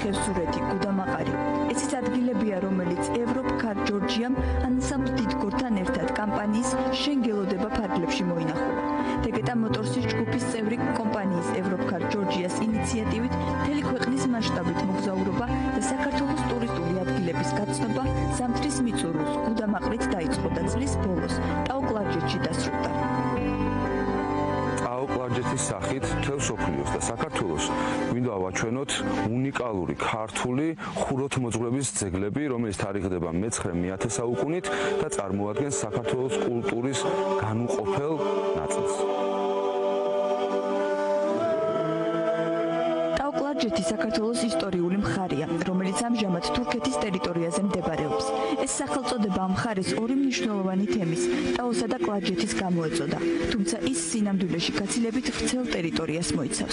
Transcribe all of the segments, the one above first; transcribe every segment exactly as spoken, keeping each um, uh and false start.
ხევსურეთი, გუდამაყარი. ესეც ადგილებია, რომელიც ევროპკარ ჯორჯიამ ანსამბლ დიდგორთან ერთად კამპანიის შენ გელოდება ფარგლებში მოინახულა. დეგეტა მოტორსის ჯგუფის წევრი კომპანიის ევროპკარ ჯორჯიას ინიციატივით მთელი ქვეყნის მასშტაბით მოგზაურობა და საქართველოს ტურისტული ადგილების გაცნობა ზამთრის მიწურულს გუდამაყრით დაიწყო და წლის ბოლოს ტაო-კლარჯეთში დასრულდა. ტაო-კლარჯეთის სახით მთელ მსოფლიოს და საქართველოს გვინდა ავაჩვენოთ უნიკალური ქართული ხუროთმოძღვრების ძეგლები, რომელიც თარიღდება მეცხრე მეათე საუკუნით და წარმოადგენს საქართველოს კულტურის განუყოფელ ნაწილს. ტაო-კლარჯეთი საქართველოს ისტორიული მხარეა, რომელიც ამჟამად თურქეთის ტერიტორიაზე მდებარეობს. ეს სახელწოდება ამ მხარეს ორი მნიშვნელოვანი თემის, ტაოსა და კლარჯეთის გამოეწოდა, თუმცა ის სინამდვილეში გაცილებით ვრცელ ტერიტორიას მოიცავს.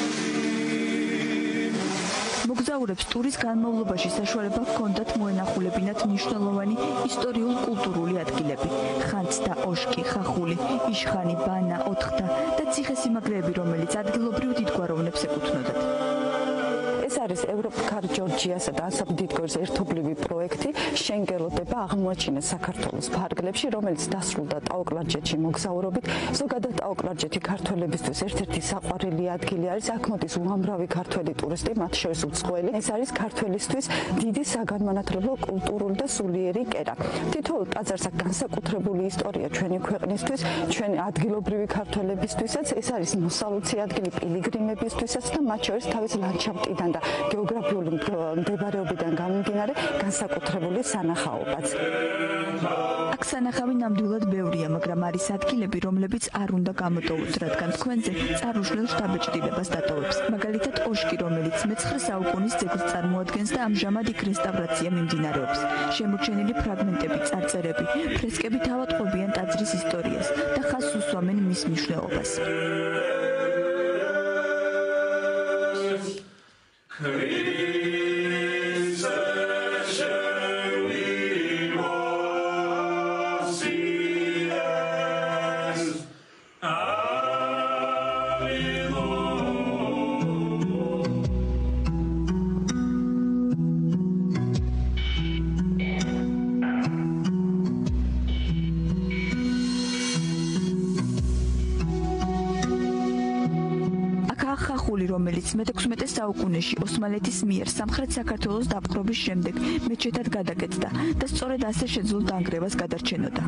მოგზაურებს ტურის განმავლობაში საშუალება ჰქონდათ მოენახულებინათ მნიშვნელოვანი ისტორიულ-კულტურული ადგილები: ხანძთა, ოშკი, ხახული, იშხანი, ბანა, ოთხთა და ციხესიმაგრეები, რომელიც ადგილობრივ დიდგვაროვნებს ეკუთვნოდათ. ეს არის ევროპკარ ჯორჯიასა და ანსამბლ დიდგორის ერთობლივი პროექტი შენ გელოდება აღმოაჩინეს საქართველოს ფარგლებში, რომელიც დასრულდა ტაო-კლარჯეთში მოგზაურობით. ზოგადად ტაო-კლარჯეთი ქართველებისთვის ერთ-ერთი საყვარელი ადგილი არის. აქ მოდის უამრავი ქართველი ტურისტი, მათ შორის უცხოელი. ეს არის ქართველისთვის დიდი საგანმანათლებლო, კულტურული და სულიერი კერა. თითოეულ ტაძარს აქვს განსაკუთრებული ისტორია ჩვენი ქვეყნისთვის, ჩვენი ადგილობრივი ქართველებისთვისაც. ეს არის მოსალოცი ადგილი პილიგრიმებისთვისაც და მათ შორის თავის ლანდშაფტიდან და გეოგრაფიული მდებარეობიდან გამომდინარე განსაკუთრებული სანახაობაც. აქ სანახავი ნამდვილად ბევრია, მაგრამ არის ადგილები, რომლებიც არ უნდა გამოტოვოთ, რადგან თქვენზე წარუშლელ შთაბეჭდილებას დატოვებს. მაგალითად, ოშკი, რომელიც მეცხრე საუკუნის ძეგლს წარმოადგენს და ამჟამად იქ რესტავრაცია მიმდინარეობს. შემორჩენილი ფრაგმენტები, წარწერები, ფრესკები თავატყობიან ტაძრის ისტორიას და ხაზს უსვამენ მის მნიშვნელობას. რომელიც მეექვსმეტე საუკუნეში ოსმალეთის მიერ სამხრეთ საქართველოს დაპყრობის შემდეგ მეჩეთად გადაკეთდა და სწორედ ასე შეძლო დანგრევას გადარჩენოდა.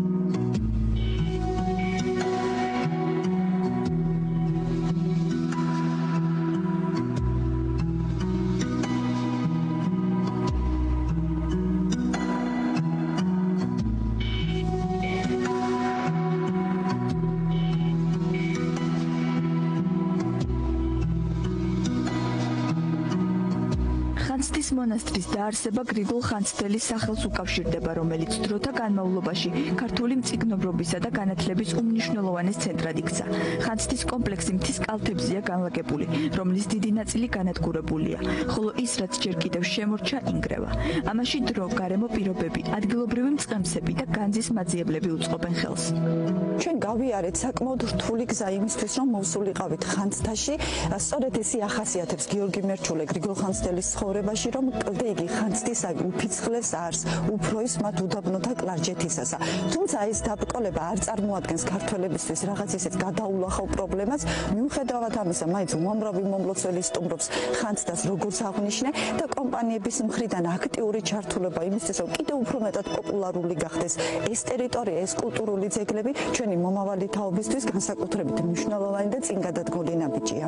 მონასტრის დაარსება გრიგოლ ხანძთელის სახელს უკავშირდება, რომელიც დროთა განმავლობაში ქართული მწიგნობრობისა და განათლების უმნიშვნელოვანეს ცენტრად იქცა. ხანძთის კომპლექსი მთის კალთებზეა განლაგებული, რომლის დიდი ნაწილი განადგურებულია, ხოლო ის, რაც ჯერ კიდევ შემორჩა, ინგრევა. ამაში დრო, გარემო პირობები, ადგილობრივი მწყემსები და განძის მაძიებლები უწყობენ ხელს. ჩვენ გავიარეთ საკმაოდ რთული გზა იმისთვის, რომ მოვსულიყავით ხანძთაში. სწორედ ესე ახასიათებს გიორგი მერჩულე გრიგოლ ხანძთელის ცხოვრებაში, რომ კლდე იგი ხანძთის უფიცხლებს არს, უფრო ის მათ უდაბნოთა კლარჯეთისასა. თუმცა ეს დაბრკოლება არ წარმოადგენს ქართველებისთვის რაღაც ისეთ გადაულახავ პრობლემას, მიუხედავად ამისა, მაინც უამრავი მომლოცველი სტუმრობს ხანძთას როგორც აღნიშნე და კომპანიების მხრიდან აქტიური ჩართულობა იმისთვის, რომ კიდევ უფრო მეტად პოპულარული გახდეს ეს ტერიტორია, ეს კულტურული ძეგლები ჩვენი მომავალი თაობისთვის განსაკუთრებით მნიშვნელოვანი და წინგადადგმული ნაბიჯია.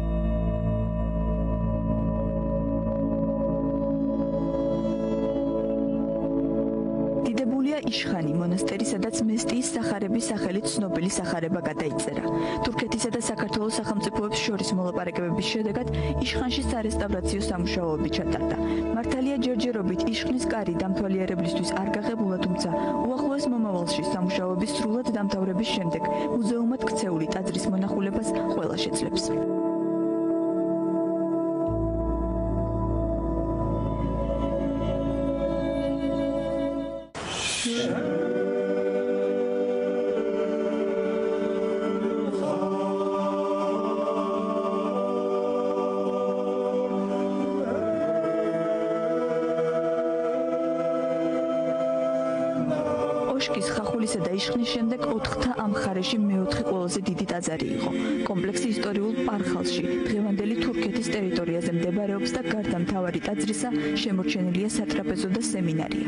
იშხანი მონასტერი, სადაც მესტიის სახარების სახელით ცნობილი სახარება გადაიწერა. თურქეთისა და საქართველოს სახელმწიფოებს შორის მოლაპარაკებების შედეგად იშხანში სარესტავრაციო სამუშაოები ჩატარდა. მართალია ჯერჯერობით იშხნის კარი დამთვალიერებლისთვის არ გაღებულა, თუმცა უახლოეს მომავალში სამუშაოების სრულად დამთავრების შემდეგ მუზეუმად ქცეული ტაძრის მონახულებას ყველა შეძლებს. ოშკის, ხახულისა და იშხნის შემდეგ ოთხთა ამ მხარეში მეოთხე ყველაზე დიდი ტაძარი იყო. კომპლექსი ისტორიულ პარხალში, დღევანდელი თურქეთის ტერიტორიაზე მდებარეობს და გარდა მთავარი ტაძრისა შემორჩენილია სატრაპეზო და სემინარია.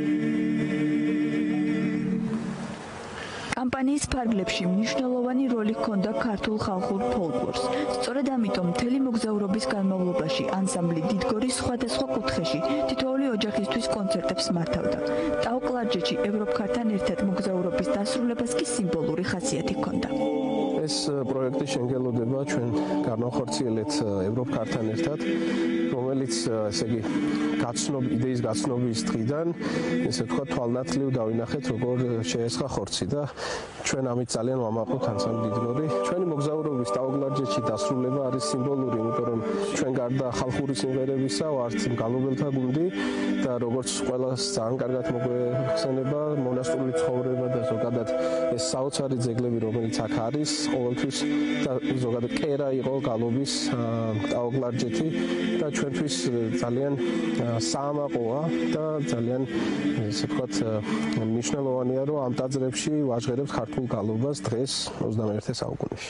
კამპანიის ფარგლებში მნიშვნელოვანი როლი ჰქონდა ქართულ ხალხურ ფოლკლორს. სწორედ ამიტომ მთელი მოგზაურობის განმავლობაში ანსამბლი დიდგორის სხვადასხვა კუთხეში თითოეული ოჯახისთვის კონცერტებს მართავდა. ტაო-კლარჯეთში ევროპქართან ერთად მოგზაურობის დასრულებას კი სიმბოლური ხასიათი ჰქონდა. ეს პროექტი შენგელოდება ჩვენ განახორციელეთ ევროპქართან ერთად, რომელიც ესე იგი გაცნობ იდეის გაცნობის დღიდან ესე თქვა თვალნათლივ დავინახეთ როგორ შეესხა ხორცი და ჩვენ ამით ძალიან ვამაყობთ ანსამბლი დიდგორი. ჩვენი მოგზაურობის ტაო-კლარჯეთში დასრულება არის სიმბოლური, იმიტომ რომ ჩვენ გარდა ხალხური სიმღერებისა ვართ მგალობელთა გუნდი და როგორც ყველას ძალიან კარგად მოგვეხსენება მონასტრული ცხოვრება და ზოგადად ეს საოცარი ძეგლები რომელიც აქ არის ყოველთვის და ზოგადად კერა იყო გალობის ტაო-კლარჯეთი და ჩვენთვის ძალიან საამაყოა და ძალიან ესე ვთქვათ მნიშვნელოვანია რომ ამ ტაძრებში ვაჟღერებთ ქართულ გალობას დღეს ოცდამეერთე საუკუნეში.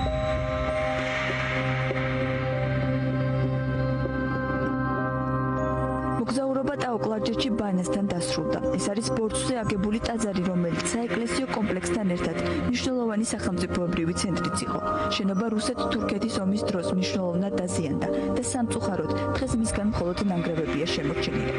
მოგზაურობა ტაო-კლარჯეთში ბანასთან დასრულდა. ეს არის ბორცვზე აგებული ტაძარი, რომელიც საეკლესიო კომპლექსთან ერთად მნიშვნელოვანი სახელმწიფოებრივი ცენტრიც იყო. შენობა რუსეთ-თურქეთის ომის დროს მნიშვნელოვნად დაზიანდა და სამწუხაროდ დღეს მისგან მხოლოდ ნანგრევებია შემორჩენილი.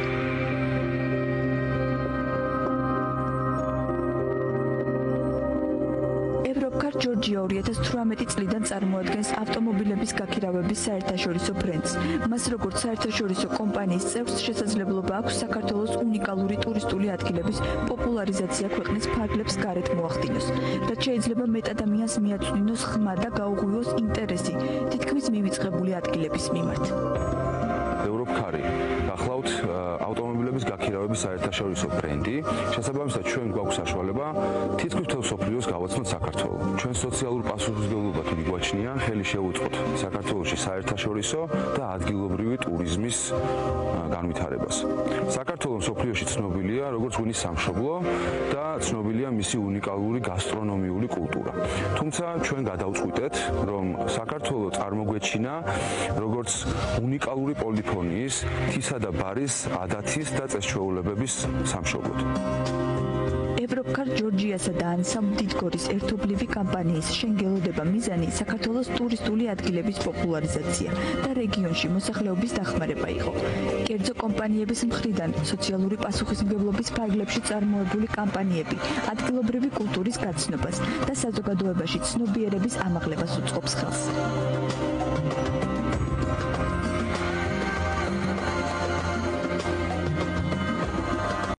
ევროპქარ ჯორჯია ორი ათას თვრამეტი წლიდან წარმოადგენს ავტომობილების გაქირავების საერთაშორისო ბრენდს. მას როგორც საერთაშორისო კომპანიის წევრს შესაძლებლობა აქვს საქართველოს უნიკალური ტურისტული ადგილების პოპულარიზაცია ქვეყნის ფარგლებს გარეთ მოახდინოს. რაც შეიძლება მეტ ადამიანს მიაწვდინოს ხმა და გაუღვივოს ინტერესი თითქმის მივიწყებული ადგილების მიმართ. ევროპქარი გახლავთ ავტომობილების გაქირავების საერთაშორისო ბრენდი. შესაბამისად ჩვენ გვაქვს საშუალება თითქმის მთელ მსოფლიოს გავაცნოთ საქართველო. ჩვენ სოციალურ პასუხისმგებლობად მიგვაჩნია ხელი შევუწყოთ საქართველოში საერთაშორისო და ადგილობრივი ტურიზმის განვითარებას. საქართველო მსოფლიოში ცნობილია როგორც ღვინის სამშობლო და ცნობილია მისი უნიკალური გასტრონომიული კულტურა. თუმცა ჩვენ გადავწყვიტეთ, რომ საქართველო წარმოგვეჩინა როგორც უნიკალური პოლიფონიის, თისა და ბარის, ადათის და წესჩვეულებების სამშობლოდ. ევროპქარ ჯორჯიასა და ანსამბლ დიდგორის ერთობლივი კამპანიის შენგელოდება მიზანი საქართველოს ტურისტული ადგილების პოპულარიზაცია და რეგიონში მოსახლეობის დახმარება იყო. კერძო კომპანიების მხრიდან სოციალური პასუხისმგებლობის ფარგლებში წარმოებული კამპანიები ადგილობრივი კულტურის გაცნობას და საზოგადოებაში ცნობიერების ამაღლებას უწყობს ხელს.